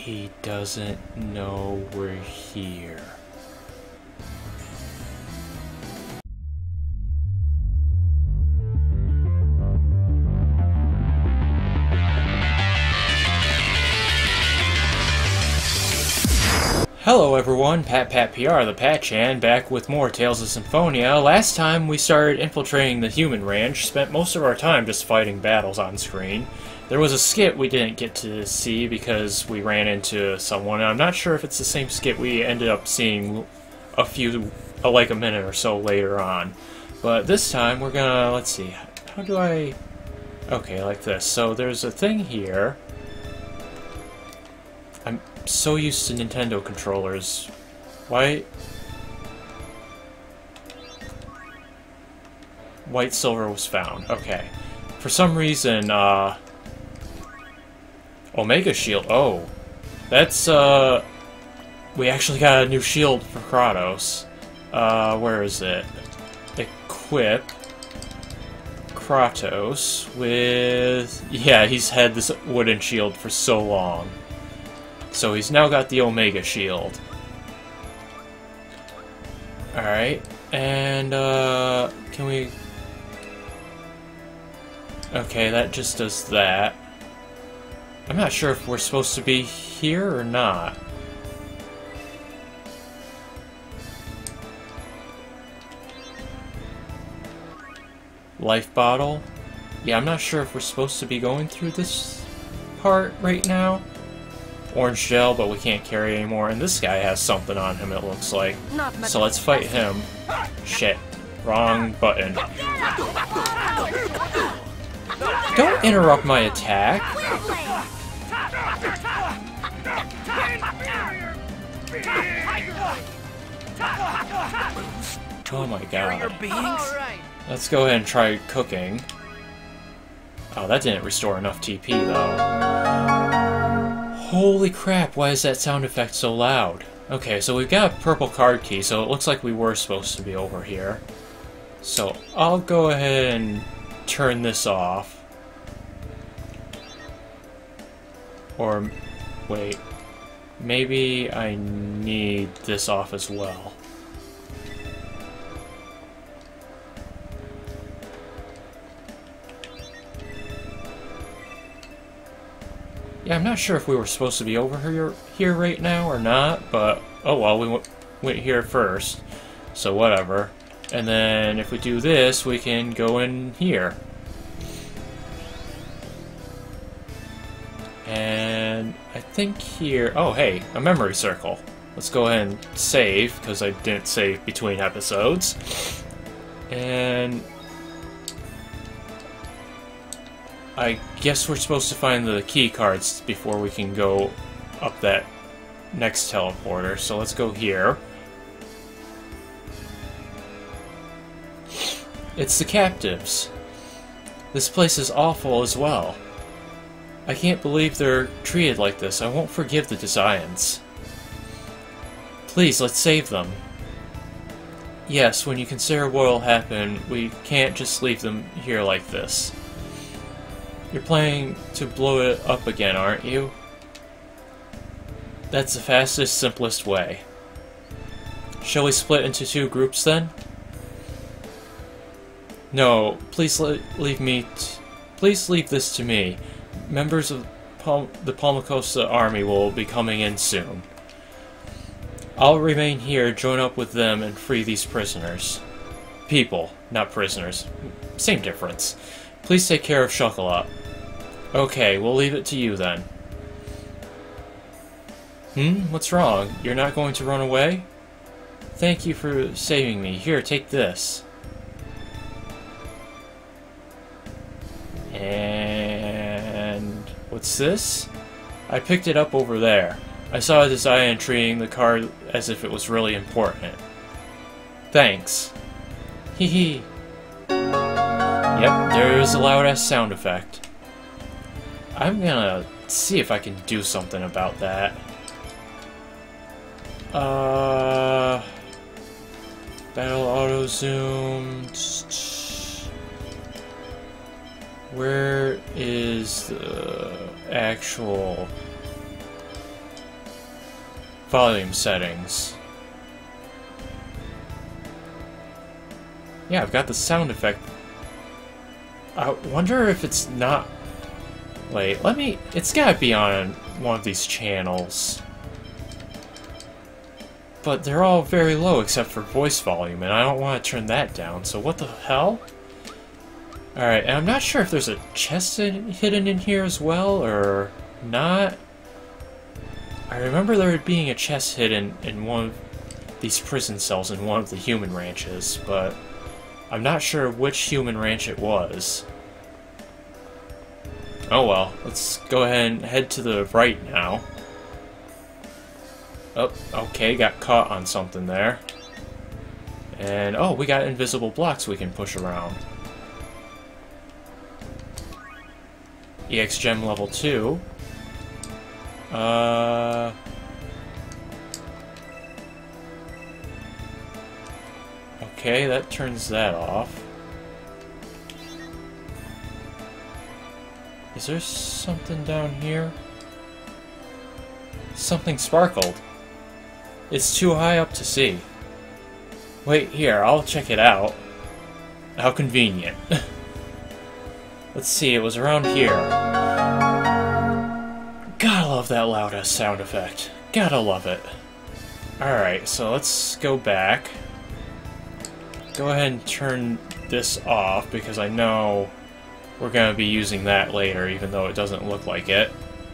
He doesn't know we're here. Hello everyone, Pat PR, the Patchan, back with more Tales of Symphonia. Last time we started infiltrating the human ranch, spent most of our time just fighting battles on screen. There was a skit we didn't get to see because we ran into someone, and I'm not sure if it's the same skit we ended up seeing like a minute or so later on. But this time we're gonna, let's see, how do I... Okay, like this. So there's a thing here. I'm so used to Nintendo controllers. Why? White silver was found. Okay. For some reason, Omega Shield. Oh. That's, we actually got a new shield for Kratos. Where is it? Equip Kratos with... Yeah, he's had this wooden shield for so long. So he's now got the Omega Shield. Alright, and, can we... Okay, that just does that. I'm not sure if we're supposed to be here or not. Life bottle? Yeah, I'm not sure if we're supposed to be going through this part right now. Orange gel, but we can't carry anymore. And this guy has something on him, it looks like. So let's fight him. Shit. Wrong button. Don't interrupt my attack. Oh my god. Let's go ahead and try cooking. Oh, that didn't restore enough TP, though. Holy crap, why is that sound effect so loud? Okay, so we've got a purple card key, so it looks like we were supposed to be over here. So I'll go ahead and turn this off. Or, wait, maybe I need this off as well. Yeah, I'm not sure if we were supposed to be over here right now or not, but oh well, we went here first, so whatever. And then if we do this, we can go in here. And I think here... Oh, hey, a memory circle. Let's go ahead and save, because I didn't save between episodes. And... I guess we're supposed to find the key cards before we can go up that next teleporter. So let's go here. It's the captives. This place is awful as well. I can't believe they're treated like this. I won't forgive the Desians. Please, let's save them. Yes, when you consider what'll happen, we can't just leave them here like this. You're planning to blow it up again, aren't you? That's the fastest, simplest way. Shall we split into two groups then? No, please please leave this to me. Members of the Palmacosta army will be coming in soon. I'll remain here, join up with them, and free these prisoners. People, not prisoners. Same difference. Please take care of Chocolat. Okay, we'll leave it to you then. What's wrong? You're not going to run away? Thank you for saving me. Here, take this. And... what's this? I picked it up over there. I saw a Desian treating the card as if it was really important. Thanks. Hee hee. Yep, there's a loud-ass sound effect. I'm gonna see if I can do something about that. Battle auto zoom. Where is the actual volume settings. Yeah, I've got the sound effect. I wonder if it's not... Wait, let me... It's gotta be on one of these channels. But they're all very low except for voice volume, and I don't want to turn that down, so what the hell? Alright, and I'm not sure if there's a chest hidden in here as well, or not. I remember there being a chest hidden in one of these prison cells in one of the human ranches, but I'm not sure which human ranch it was. Oh well, let's go ahead and head to the right now. Oh, okay, got caught on something there. And, oh, we got invisible blocks we can push around. EX Gem level 2. Okay, that turns that off. Is there something down here? Something sparkled. It's too high up to see. Wait, here, I'll check it out. How convenient. Let's see, it was around here. Gotta love that loud sound effect. Gotta love it. Alright, so let's go back. Go ahead and turn this off, because I know we're gonna be using that later, even though it doesn't look like it.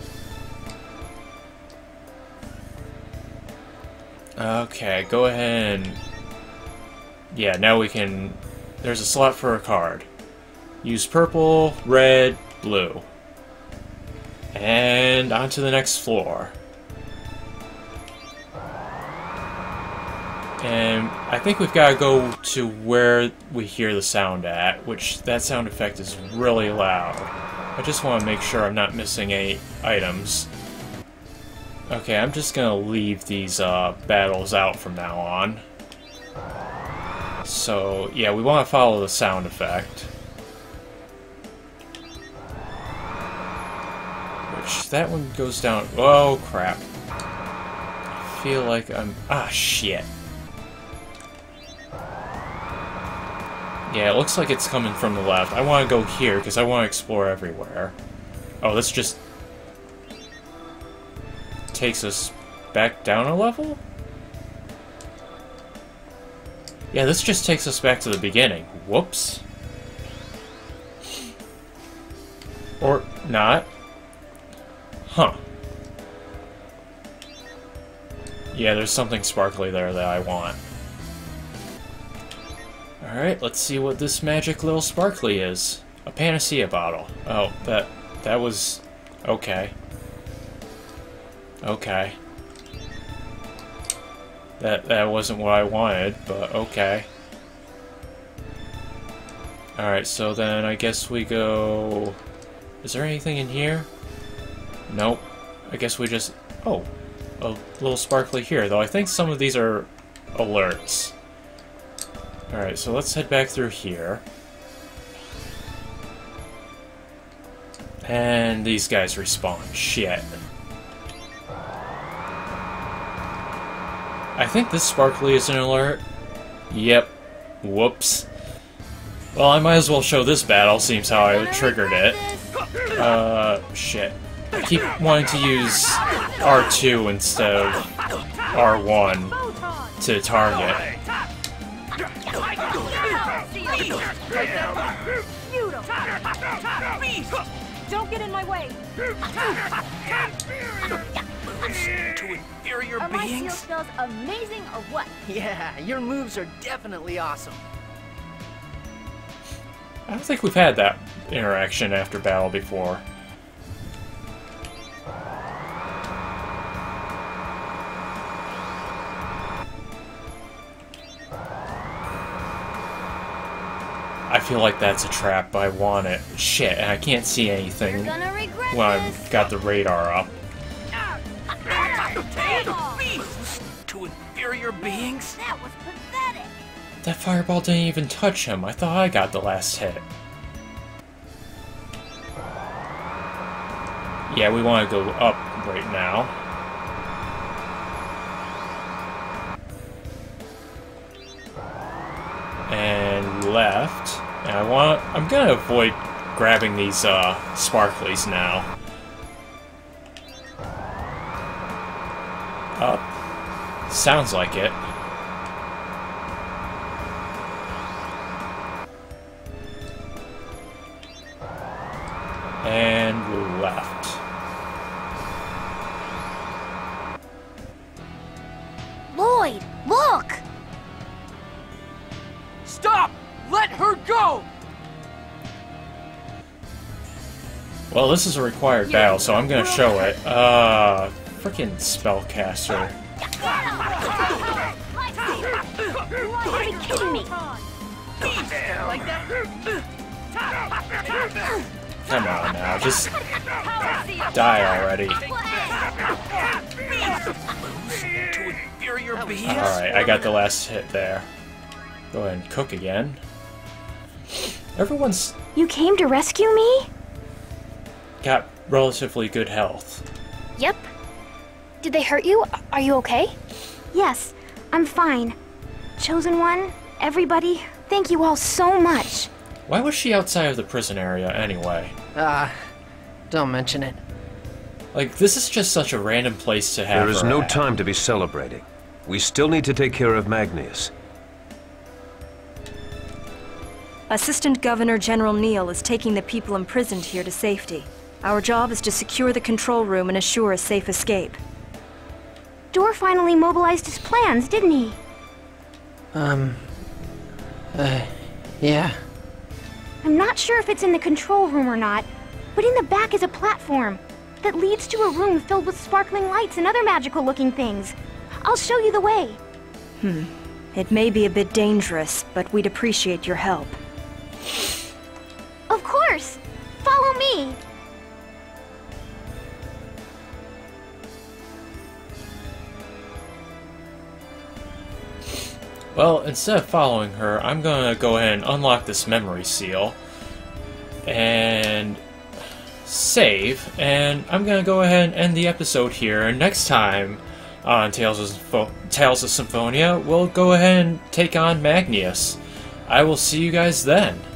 Okay, go ahead and... Yeah, now we can... There's a slot for a card. Use purple, red, blue. And on to the next floor. And I think we've got to go to where we hear the sound at, which that sound effect is really loud. I just want to make sure I'm not missing any items. Okay, I'm just gonna leave these battles out from now on. So, yeah, we want to follow the sound effect. Which, that one goes down... Oh, crap. I feel like I'm... Ah, shit. Yeah, it looks like it's coming from the left. I want to go here, because I want to explore everywhere. Oh, this just... takes us back down a level? Yeah, this just takes us back to the beginning. Whoops. Or not. Huh. Yeah, there's something sparkly there that I want. Alright, let's see what this magic little sparkly is. A Panacea bottle. Oh, that was... okay. Okay. That wasn't what I wanted, but okay. Alright, so then I guess we go... Is there anything in here? Nope. I guess we just... Oh, a little sparkly here, though I think some of these are alerts. Alright, so let's head back through here. And these guys respawn. Shit. I think this sparkly is an alert. Yep. Whoops. Well, I might as well show this battle, seems how I triggered it. Shit. I keep wanting to use R2 instead of R1 to target. Don't get in my way! To inferior Are my seal beings? spells amazing or what? Yeah, your moves are definitely awesome. I don't think we've had that interaction after battle before. I feel like that's a trap, but I want it. Shit, and I can't see anything You're gonna regret when this. I've got the radar up. To inferior beings? That was pathetic. That fireball didn't even touch him. I thought I got the last hit. Yeah, we want to go up right now. and left. And I'm gonna avoid grabbing these sparklies now. Up. Sounds like it. And left. Lloyd, look! Stop! Let her go! Well, this is a required battle, so I'm gonna show it. Freaking spellcaster. Are you kidding me? Like that? Come on now, just die already. To inferior beings? Alright, I got the last hit there. Go ahead and cook again. Everyone's You came to rescue me? got relatively good health. Yep. Did they hurt you? Are you okay? Yes, I'm fine. Chosen One, everybody, thank you all so much. Why was she outside of the prison area anyway? Don't mention it. Like, this is just such a random place to have There is her no at. time to be celebrating. We still need to take care of Magnius. Assistant Governor General Neal is taking the people imprisoned here to safety. Our job is to secure the control room and assure a safe escape. Dor finally mobilized his plans, didn't he? Yeah. I'm not sure if it's in the control room or not, but in the back is a platform that leads to a room filled with sparkling lights and other magical-looking things. I'll show you the way. It may be a bit dangerous, but we'd appreciate your help. Of course! Follow me! Well, instead of following her, I'm gonna go ahead and unlock this memory seal. And save. And I'm gonna go ahead and end the episode here. And next time on Tales of Symphonia, we'll go ahead and take on Magnius. I will see you guys then.